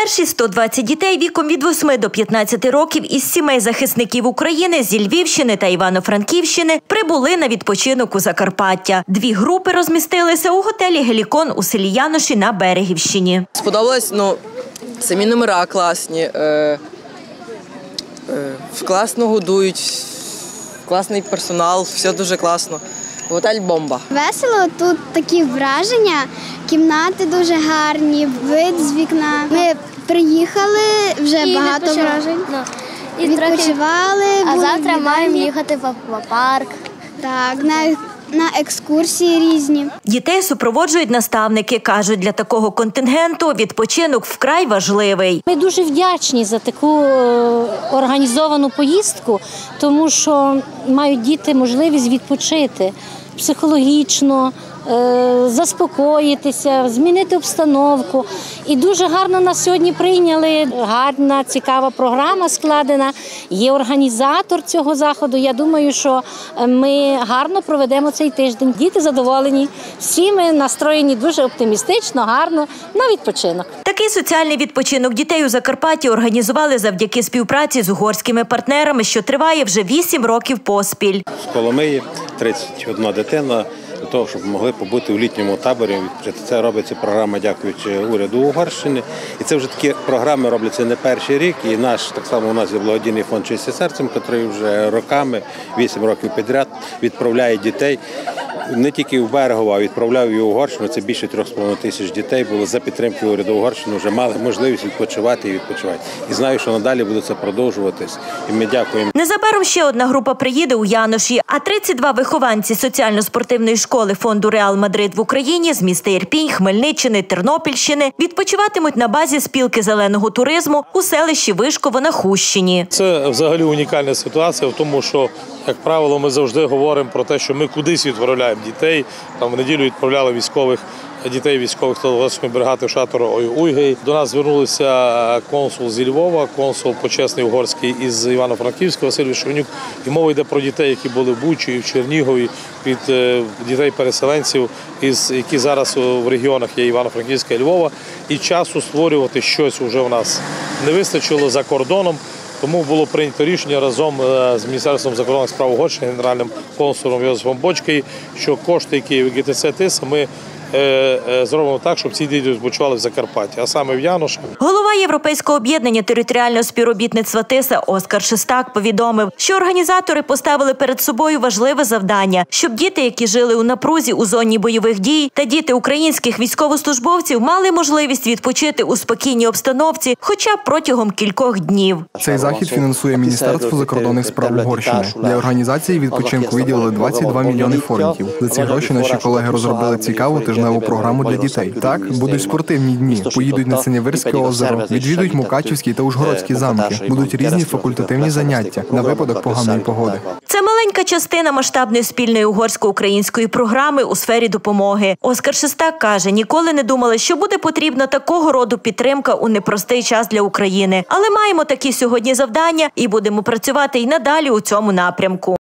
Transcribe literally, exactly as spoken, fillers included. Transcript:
Перші сто двадцять дітей віком від восьми до п'ятнадцяти років із сімей захисників України зі Львівщини та Івано-Франківщини прибули на відпочинок у Закарпаття. Дві групи розмістилися у готелі «Гелікон» у селі Яноші на Берегівщині. Сподобалось, ну, самі номера класні, е, е, класно годують, класний персонал, все дуже класно. Готель бомба. Весело, тут такі враження, кімнати дуже гарні, вид з вікна. Ми приїхали, вже і багато вражень, no. і відпочивали. А завтра маємо їхати в аквапарк. Так, на, на екскурсії різні. Дітей супроводжують наставники. Кажуть, для такого контингенту відпочинок вкрай важливий. Ми дуже вдячні за таку організовану поїздку, тому що мають діти можливість відпочити психологічно, заспокоїтися, змінити обстановку. І дуже гарно нас сьогодні прийняли. Гарна, цікава програма складена. Є організатор цього заходу. Я думаю, що ми гарно проведемо цей тиждень. Діти задоволені. Всі ми настроєні дуже оптимістично, гарно на відпочинок. Такий соціальний відпочинок дітей у Закарпатті організували завдяки співпраці з угорськими партнерами, що триває вже вісім років поспіль. З Коломиї тридцять одна дитина. Для того, щоб могли побути у літньому таборі. Це робиться програма, дякуючи уряду Угорщини. І це вже такі програми робляться не перший рік. І наш, так само у нас є благодійний фонд «Чисте серцем», який вже роками, вісім років підряд, відправляє дітей не тільки в Берегово, а відправляв і в Угорщину. Це більше трьох з половиною тисяч дітей було за підтримки уряду Угорщини, вже мали можливість відпочивати і відпочивати. І знаю, що надалі буде це продовжуватись. І ми дякуємо. Незабаром ще одна група приїде у Яноші, а тридцять два вихованці соціально-спортивної школи фонду «Реал Мадрид» в Україні з міста Ірпінь, Хмельниччини, Тернопільщини відпочиватимуть на базі спілки зеленого туризму у селищі Вишково на Хустщині. Це взагалі унікальна ситуація в тому, що, як правило, ми завжди говоримо про те, що ми кудись відправляємо дітей. Там в неділю відправляли військових дітей військових Телеграфської бригади в шатор Уйгей. До нас звернулися консул зі Львова, консул почесний угорський із Івано-Франківська Василь Вишенюк. І мова йде про дітей, які були в Бучі, в Чернігові, від дітей-переселенців, які зараз в регіонах є Івано-Франківська і Львова. І часу створювати щось вже у нас не вистачило за кордоном. Тому було прийнято рішення разом з Міністерством закордонних справ Угорщини, генеральним консулом Йозефом Бочкою, що кошти, які в ГТЦ ТИС, ми зробимо так, щоб ці діти відпочивали в Закарпатті, а саме в Яноші. Голова Європейського об'єднання територіального співробітництва ТИСа Оскар Шестак повідомив, що організатори поставили перед собою важливе завдання, щоб діти, які жили у напрузі у зоні бойових дій, та діти українських військовослужбовців мали можливість відпочити у спокійній обстановці хоча б протягом кількох днів. Цей захід фінансує Міністерство закордонних справ Угорщини. Для організації відпочинку виділили двадцять два мільйони форінтів. За ці гроші наші колеги розробили цікаву тижневу програму для дітей. Так, будуть спортивні дні, поїдуть на Синявирське озеро, відвідують Мукачівські та Ужгородські замки, будуть різні факультативні заняття на випадок поганої погоди. Це маленька частина масштабної спільної угорсько-української програми у сфері допомоги. Оскар Шестак каже, ніколи не думали, що буде потрібна такого роду підтримка у непростий час для України. Але маємо такі сьогодні завдання і будемо працювати й надалі у цьому напрямку.